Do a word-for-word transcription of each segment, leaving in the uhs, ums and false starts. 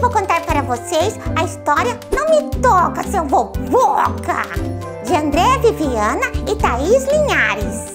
vou contar para vocês a história Não Me Toca, Seu Boboca, de Andréa Viviana e Thaís Linhares.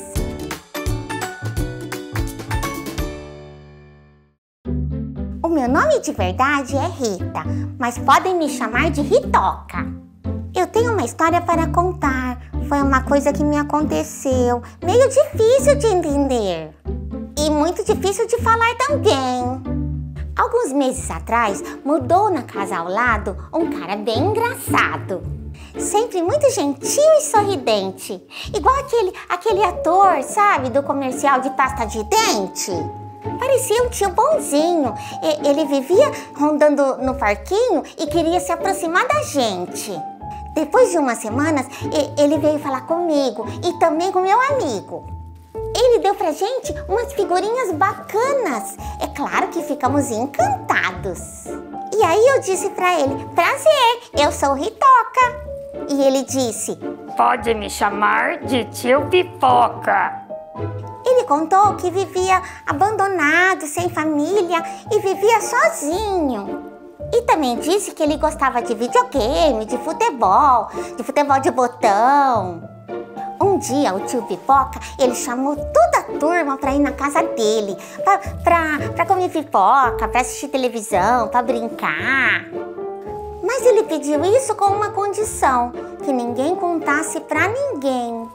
O meu nome de verdade é Rita, mas podem me chamar de Ritoca. Eu tenho uma história para contar. Foi uma coisa que me aconteceu, meio difícil de entender e muito difícil de falar também. Alguns meses atrás, mudou na casa ao lado um cara bem engraçado. Sempre muito gentil e sorridente. Igual aquele, aquele ator, sabe, do comercial de pasta de dente. Parecia um tio bonzinho. Ele vivia rondando no parquinho e queria se aproximar da gente. Depois de umas semanas, ele veio falar comigo e também com meu amigo. Ele deu pra gente umas figurinhas bacanas. É claro que ficamos encantados. E aí eu disse pra ele: prazer, eu sou Ritoca. E ele disse: pode me chamar de tio Pipoca. Ele contou que vivia abandonado, sem família e vivia sozinho. E também disse que ele gostava de videogame, de futebol, de futebol de botão. Um dia o tio Pipoca, ele chamou toda a turma para ir na casa dele, pra, pra, pra comer pipoca, para assistir televisão, para brincar. Mas ele pediu isso com uma condição, que ninguém contasse para ninguém.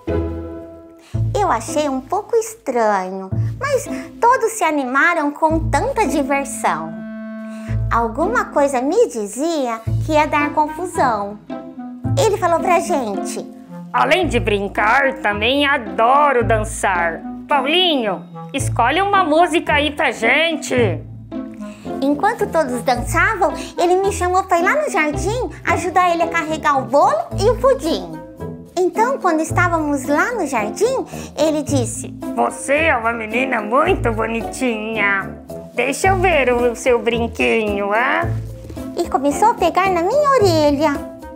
Eu achei um pouco estranho, mas todos se animaram com tanta diversão. Alguma coisa me dizia que ia dar confusão. Ele falou pra gente: além de brincar, também adoro dançar. Paulinho, escolhe uma música aí pra gente. Enquanto todos dançavam, ele me chamou para ir lá no jardim ajudar ele a carregar o bolo e o pudim. Então, quando estávamos lá no jardim, ele disse: você é uma menina muito bonitinha. Deixa eu ver o seu brinquinho, ah? E começou a pegar na minha orelha.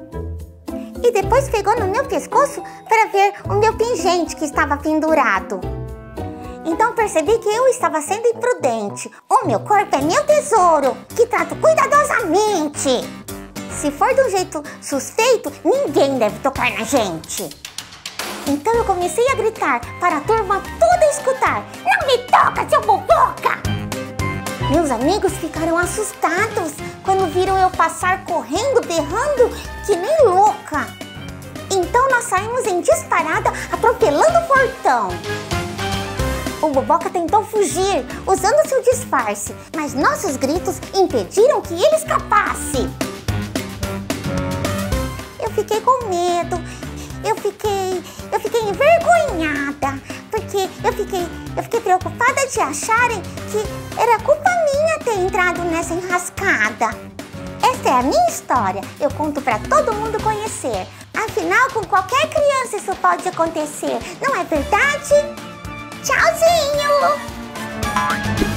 E depois pegou no meu pescoço para ver o meu pingente que estava pendurado. Então percebi que eu estava sendo imprudente. O meu corpo é meu tesouro, que trato cuidadosamente. Se for de um jeito suspeito, ninguém deve tocar na gente. Então eu comecei a gritar para a turma toda escutar: não me toca, seu boboca! Meus amigos ficaram assustados quando viram eu passar correndo, berrando que nem louca. Então nós saímos em disparada, atropelando o portão. O Boboca tentou fugir, usando seu disfarce, mas nossos gritos impediram que ele escapasse. Eu fiquei com medo, eu fiquei, eu fiquei envergonhada, porque eu fiquei, eu fiquei preocupada de acharem que era culpa minha ter entrado nessa enrascada. Essa é a minha história, eu conto para todo mundo conhecer. Afinal, com qualquer criança isso pode acontecer, não é verdade? Tchauzinho!